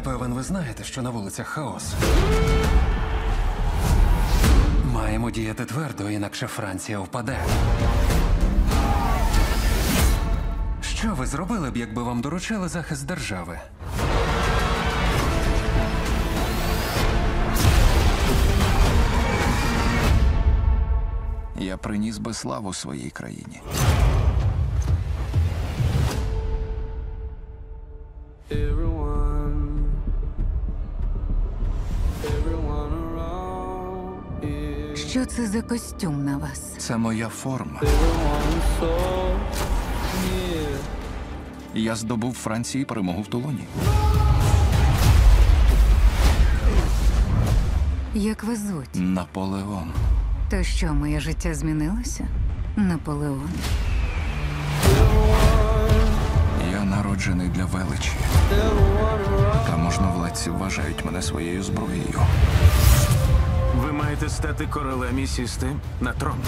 певен, ви знаєте, що на вулицях хаос. Маємо діяти твердо, інакше Франція впаде. Що ви зробили б, якби вам доручили захист держави? Я приніс би славу своїй країні. Що це за костюм на вас? Це моя форма. Я здобув в Франції перемогу в Тулоні. Як вас звуть? Наполеон. То що, моє життя змінилося? Наполеон. Я народжений для величі. Та можновладці вважають мене своєю зброєю. Ви маєте стати королем і сісти на трон.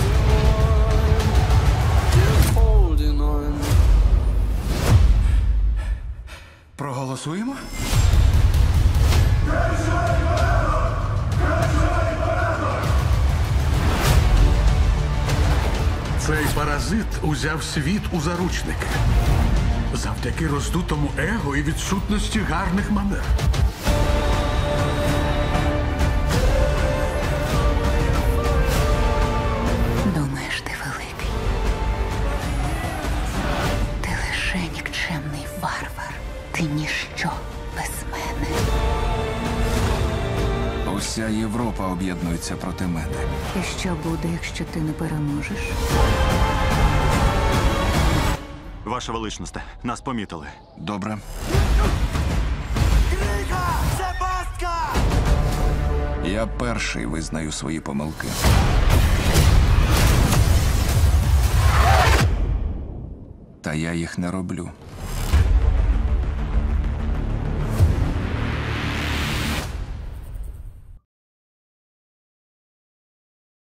Проголосуємо? Цей паразит узяв світ у заручники. Завдяки роздутому его і відсутності гарних манер. Думаєш, ти великий? Ти лише нікчемний варвар. Ти ніщо без мене. Уся Європа об'єднується проти мене. І що буде, якщо ти не переможеш? Ваша величність, нас помітили. Добре. Я перший визнаю свої помилки. Та я їх не роблю.